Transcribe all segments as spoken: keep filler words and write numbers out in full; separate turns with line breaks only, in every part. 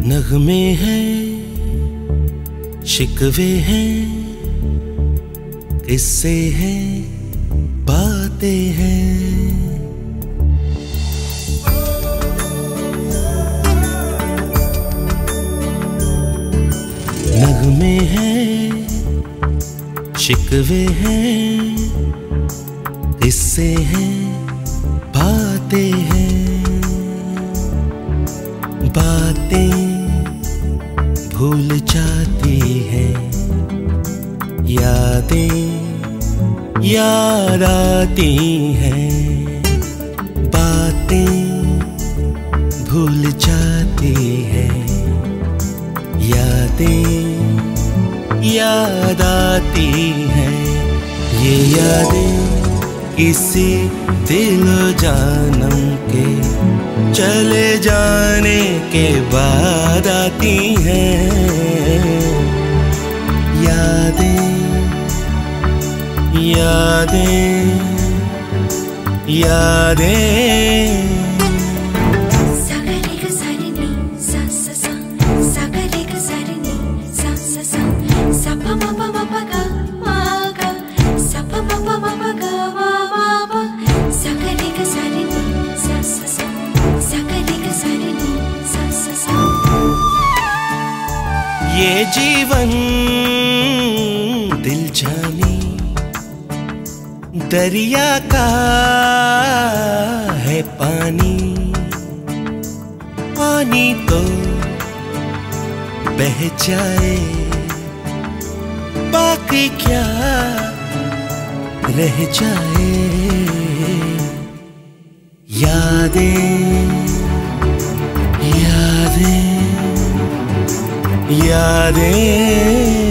नगमे हैं, शिकवे हैं, किस्से हैं, बातें हैं। नगमे हैं, शिकवे हैं, किस्से हैं, बातें हैं। बातें भूल जाती हैं, यादें याद आती हैं। बातें भूल जाती हैं, यादें याद आती हैं। ये यादें किसी दिलो जानम के चले जाने के बाद आती हैं। यादें यादें यादें। ये जीवन दिल जानी दरिया का है पानी। पानी तो बह जाए, बाकी क्या रह जाए। यादें यादें यादें।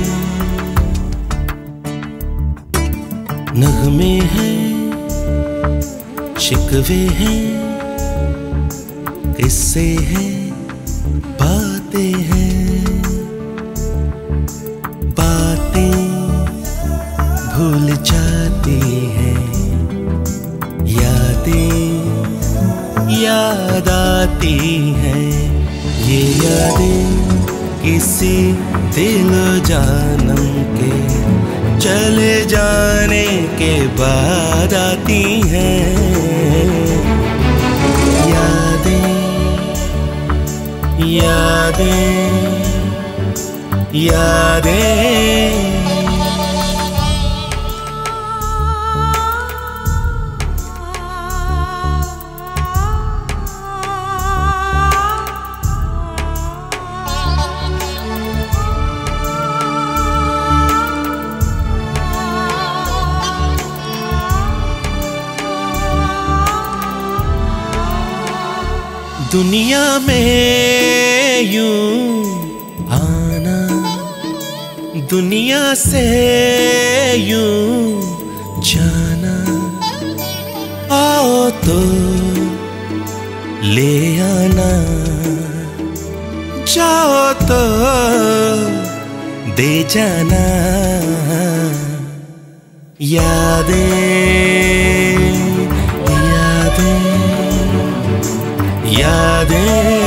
नगमे हैं, शिकवे हैं, किस्से हैं, बातें हैं। बातें भूल जाती हैं, यादें याद आती हैं। ये यादें किसी दिलो जानम के चले जाने के बाद आती हैं। यादें यादें यादें। दुनिया में यूं आना, दुनिया से यूं जाना। आओ तो ले आना, जाओ तो दे जाना। यादें यादें।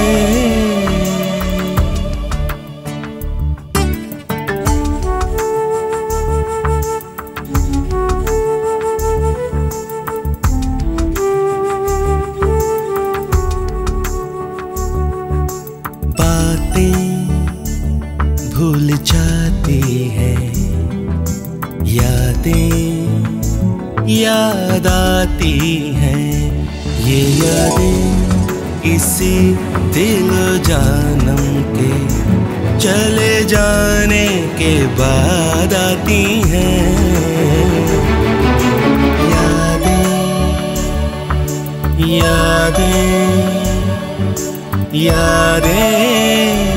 बातें भूल जाती हैं, यादें याद आती हैं। ये यादें किसी दिलो जानम के चले जाने के बाद आती हैं। यादें यादें यादें।